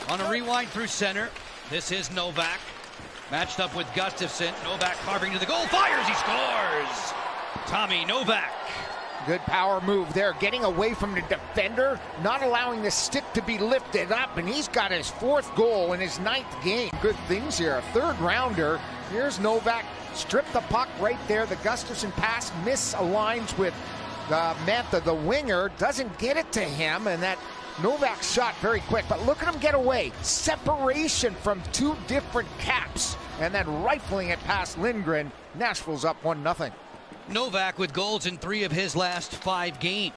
On a rewind through center, this is Novak. Matched up with Gustafsson. Novak carving to the goal, fires, he scores! Tommy Novak. Good power move there, getting away from the defender, not allowing the stick to be lifted up, and he's got his 4th goal in his 9th game. Good things here, a 3rd rounder. Here's Novak, stripped the puck right there. The Gustafsson pass misaligns with Mantha, the winger, doesn't get it to him, and that Novak shot very quick, but look at him get away. Separation from 2 different caps, and then rifling it past Lindgren. Nashville's up 1-0. Novak with goals in 3 of his last 5 games.